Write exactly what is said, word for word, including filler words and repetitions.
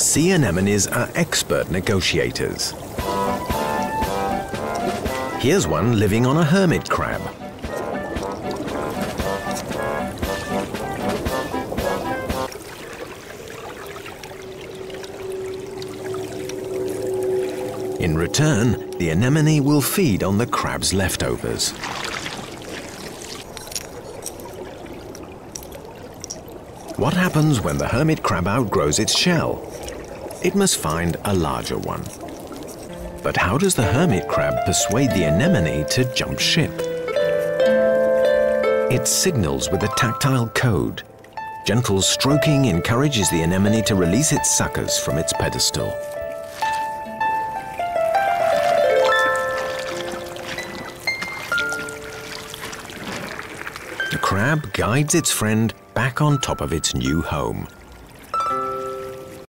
Sea anemones are expert negotiators. Here's one living on a hermit crab. In return, the anemone will feed on the crab's leftovers. What happens when the hermit crab outgrows its shell? It must find a larger one. But how does the hermit crab persuade the anemone to jump ship? It signals with a tactile code. Gentle stroking encourages the anemone to release its suckers from its pedestal. The crab guides its friend back on top of its new home.